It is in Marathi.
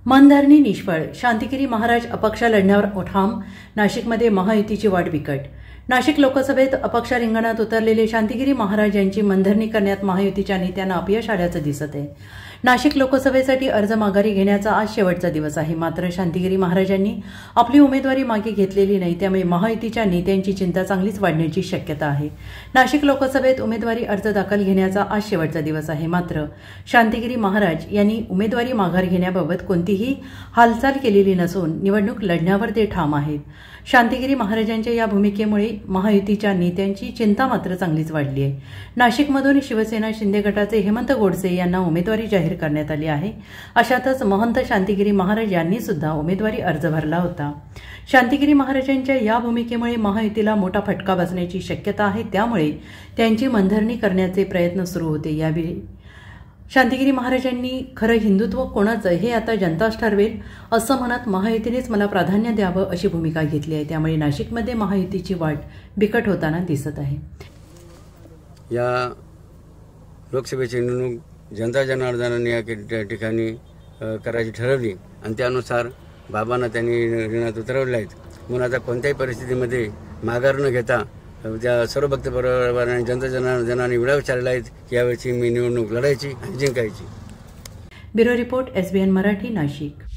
मनधरणी निष्फळ, शांतिगिरी महाराज अपक्ष लढण्यावर ठाम, नाशिकमध्ये महायुतीची वाट बिकट। नाशिक लोकसभेत अपक्ष रिंगणात उतरलेले शांतिगिरी महाराज यांची मनधरणी करण्यात महायुतीच्या नेत्यांना अपयश आल्याचं दिसत आहे। नाशिक लोकसभेसाठी अर्ज माघारी घेण्याचा आज शेवटचा दिवस आहे। मात्र शांतिगिरी महाराजांनी आपली उमेदवारी मागे घेतलेली नाही, त्यामुळे महायुतीच्या नेत्यांची चिंता चांगलीच वाढण्याची शक्यता आहे। नाशिक लोकसभेत उमेदवारी अर्ज दाखल घेण्याचा आज शेवटचा दिवस आहे। मात्र शांतिगिरी महाराज यांनी उमेदवारी माघार घेण्याबाबत कोणतीही हालचाल केलेली नसून निवडणूक लढण्यावर ते ठाम आहेत। शांतिगिरी महाराजांच्या या भूमिकेमुळे महायुतीच्या नेत्यांची चिंता मात्र चांगलीच वाढली आहे। नाशिकमधून शिवसेना शिंदे गटाचे हेमंत गोडसे यांना उमेदवारी जाहीर करण्यात आली आहे। अशातच महंत शांतिगिरी महाराज यांनी सुद्धा उमेदवारी अर्ज भरला होता। शांतिगिरी महाराजांच्या या भूमिकेमुळे महायुतीला मोठा फटका बसण्याची शक्यता आहे, त्यामुळे त्यांची मनधरणी करण्याचे प्रयत्न सुरू होते। यावेळी शांतिगिरी महाराजांनी खरं हिंदुत्व कोणाचं हे आता जनताच ठरवेल असं म्हणत महायुतीनेच मला प्राधान्य द्यावं अशी भूमिका घेतली आहे। त्यामुळे नाशिकमध्ये महायुतीची वाट बिकट होताना दिसत आहे। या लोकसभेची निवडणूक जनता जनार्दनाने या ठिकाणी करायची ठरवली आणि त्यानुसार बाबांना त्यांनी रिंगणात उतरवले आहेत। म्हणून आता कोणत्याही परिस्थितीमध्ये माघार न घेता त्या सर्व भक्त परिवाराने जनता जनार्दनाने विडा विचारला आहेत की यावेळची मी निवडणूक लढायची आणि जिंकायची। Bureau report, SBN Marathi, Nashik.